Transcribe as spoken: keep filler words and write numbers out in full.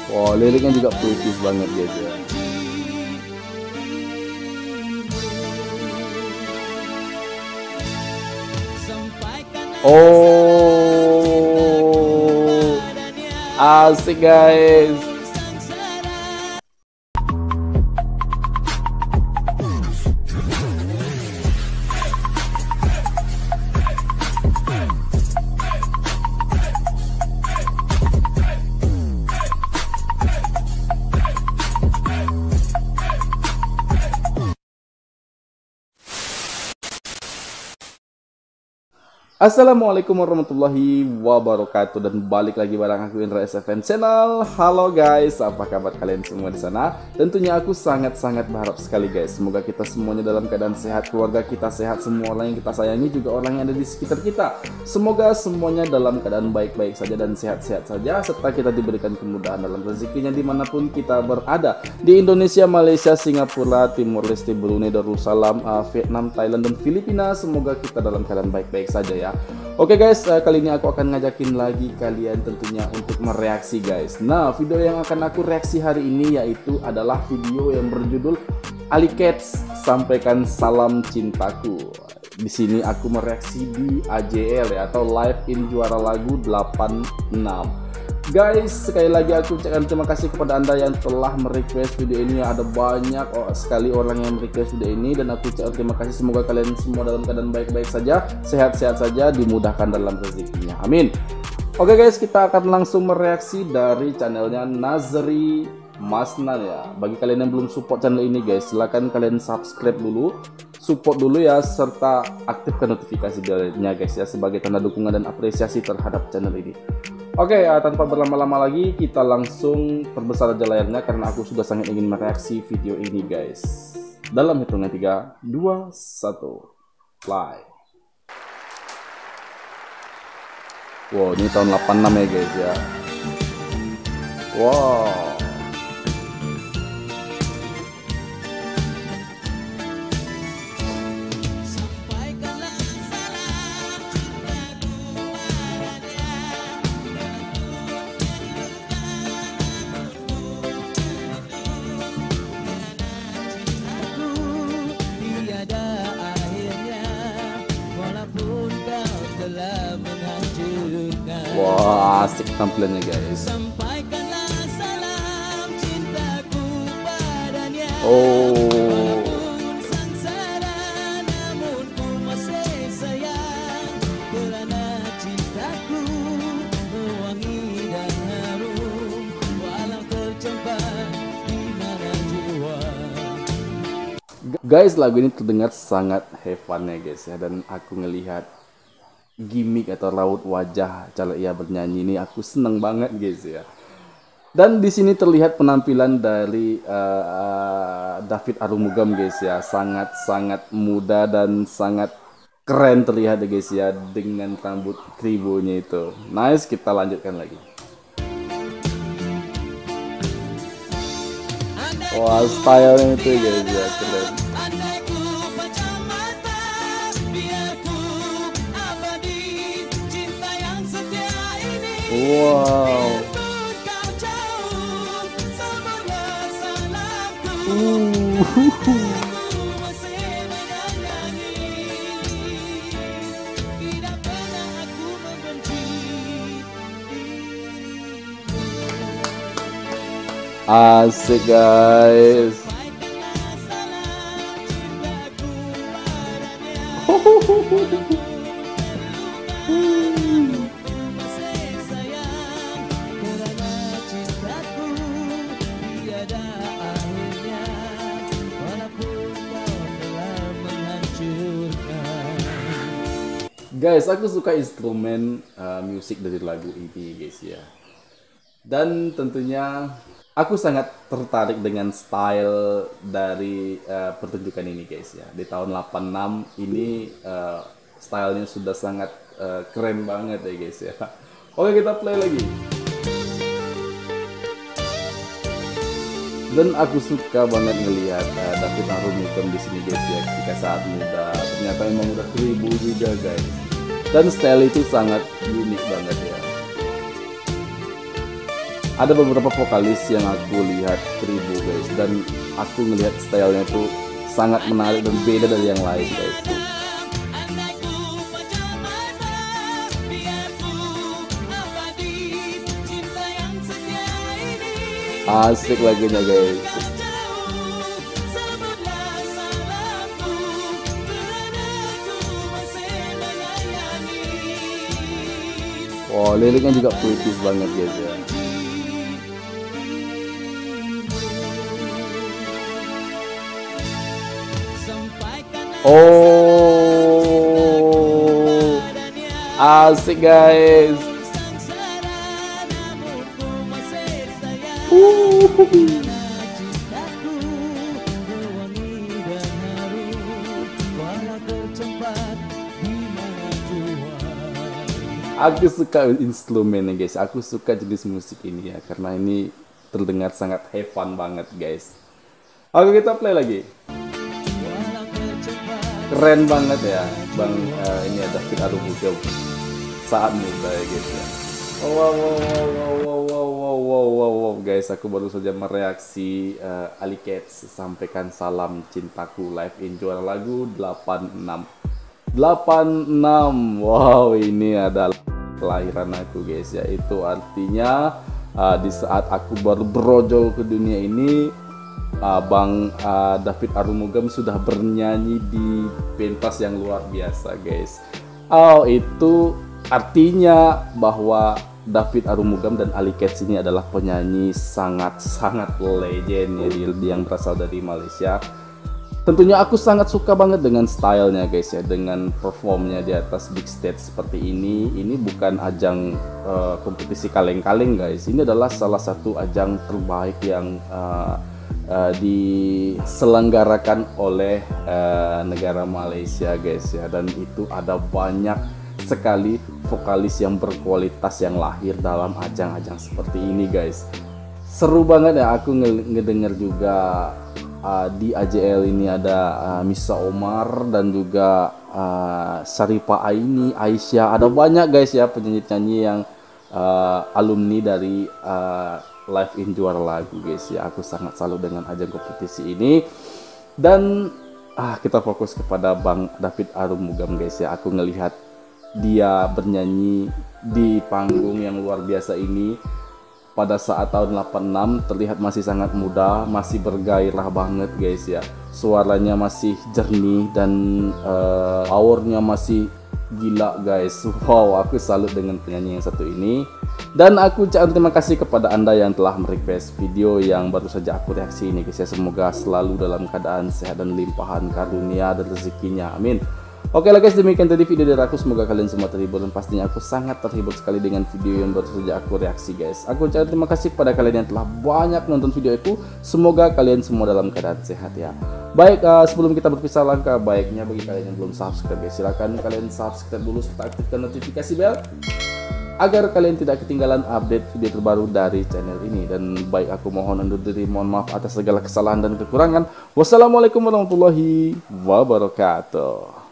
Wow, liriknya juga puitis banget guys ya. Oh, asik guys. Assalamualaikum warahmatullahi wabarakatuh, dan balik lagi bareng aku Indra S F N Channel. Halo guys, apa kabar kalian semua di sana? Tentunya aku sangat-sangat berharap sekali guys, semoga kita semuanya dalam keadaan sehat, keluarga kita sehat, semua orang yang kita sayangi juga orang yang ada di sekitar kita. Semoga semuanya dalam keadaan baik-baik saja dan sehat-sehat saja, serta kita diberikan kemudahan dalam rezekinya dimanapun kita berada, di Indonesia, Malaysia, Singapura, Timur Leste, Brunei Darussalam, Vietnam, Thailand, dan Filipina. Semoga kita dalam keadaan baik-baik saja ya. Oke guys, uh, kali ini aku akan ngajakin lagi kalian tentunya untuk mereaksi guys. Nah, video yang akan aku reaksi hari ini yaitu adalah video yang berjudul Ali Cats Sampaikan Salam Cintaku. Di sini aku mereaksi di A J L ya, atau Live in Juara Lagu delapan enam. Guys, sekali lagi aku ucapkan terima kasih kepada anda yang telah merequest video ini. Ada banyak oh, sekali orang yang merequest video ini, dan aku ucapkan terima kasih. Semoga kalian semua dalam keadaan baik-baik saja, sehat-sehat saja, dimudahkan dalam rezekinya, amin. Oke guys, kita akan langsung mereaksi dari channelnya Nazri Masnan ya. Bagi kalian yang belum support channel ini guys, silahkan kalian subscribe dulu, support dulu ya, serta aktifkan notifikasi belnya guys ya, sebagai tanda dukungan dan apresiasi terhadap channel ini. Oke, uh, tanpa berlama-lama lagi, kita langsung perbesar aja layarnya karena aku sudah sangat ingin mereaksi video ini guys. Dalam hitungan tiga, dua, satu, play. Wow, ini tahun delapan enam ya guys ya. Wow. Wah, asik tampilannya guys. Oh. Guys, lagu ini terdengar sangat have fun ya guys ya, dan aku ngelihat gimmick atau raut wajah kalau ia bernyanyi ini aku seneng banget guys ya. Dan di sini terlihat penampilan dari uh, David Arumugam guys ya, sangat-sangat muda dan sangat keren terlihat ya guys ya, dengan rambut kribonya itu. Nice, kita lanjutkan lagi. Wah, stylenya itu guys ya, keren. Wow. Uh. Asik guys. Guys, aku suka instrumen uh, musik dari lagu ini guys ya. Dan tentunya aku sangat tertarik dengan style dari uh, pertunjukan ini guys ya. Di tahun delapan enam ini uh, stylenya sudah sangat uh, keren banget ya guys ya. Oke, kita play lagi. Dan aku suka banget ngelihat uh, David Arumugam di sini guys ya, ketika saat muda. Ternyata emang udah kribo juga guys. Dan style itu sangat unik banget ya. ada beberapa vokalis yang aku lihat Kribo guys, dan aku ngelihat stylenya tuh sangat menarik dan beda dari yang lain guys. Asik lagunya guys. Wow, liriknya juga puitis banget guys ya. Oh, asik guys. Uh. Aku suka instrumennya guys, aku suka jenis musik ini ya, karena ini terdengar sangat have fun banget guys. Oke, kita play lagi. Keren banget ya bang, uh, ini ada David Arumugam saat muda ya guys ya. Wow wow wow wow wow wow wow wow wow wow guys, aku baru saja mereaksi uh, Ali Cats sampaikan salam cintaku live in juara lagu delapan enam delapan enam. Wow, ini adalah kelahiran aku guys ya. Itu artinya uh, di saat aku baru berojol ke dunia ini, uh, Bang uh, David Arumugam sudah bernyanyi di pentas yang luar biasa guys. Oh, itu artinya bahwa David Arumugam dan Ali Cats ini adalah penyanyi sangat-sangat legend ya, yang berasal dari Malaysia. Tentunya aku sangat suka banget dengan stylenya guys ya, dengan performnya di atas big stage seperti ini. Ini bukan ajang uh, kompetisi kaleng-kaleng guys, ini adalah salah satu ajang terbaik yang uh, uh, diselenggarakan oleh uh, negara Malaysia guys ya, dan itu ada banyak sekali vokalis yang berkualitas yang lahir dalam ajang-ajang seperti ini guys. Seru banget ya, aku ngedenger juga uh, di A J L ini ada uh, Misa Omar dan juga uh, Syarifah Aini, Aisyah, ada banyak guys ya penyanyi-penyanyi yang uh, alumni dari uh, Live in Juara Lagu guys ya. Aku sangat salut dengan ajang kompetisi ini, dan ah, kita fokus kepada Bang David Arumugam guys ya. Aku ngelihat dia bernyanyi di panggung yang luar biasa ini pada saat tahun delapan enam, terlihat masih sangat muda, masih bergairah banget guys ya. Suaranya masih jernih dan uh, powernya masih gila guys. Wow, aku salut dengan penyanyi yang satu ini. Dan aku ucapkan terima kasih kepada Anda yang telah merequest video yang baru saja aku reaksi ini guys ya. Semoga selalu dalam keadaan sehat dan limpahan karunia dan rezekinya, amin. Oke lah guys, demikian tadi video dari aku. Semoga kalian semua terhibur, dan pastinya aku sangat terhibur sekali dengan video yang baru saja aku reaksi guys. Aku ucapkan terima kasih kepada kalian yang telah banyak nonton video itu. Semoga kalian semua dalam keadaan sehat ya. Baik, uh, sebelum kita berpisah, langkah baiknya bagi kalian yang belum subscribe guys, silahkan kalian subscribe dulu serta aktifkan notifikasi bel agar kalian tidak ketinggalan update video terbaru dari channel ini. Dan baik, aku mohon undur diri, mohon maaf atas segala kesalahan dan kekurangan. Wassalamualaikum warahmatullahi wabarakatuh.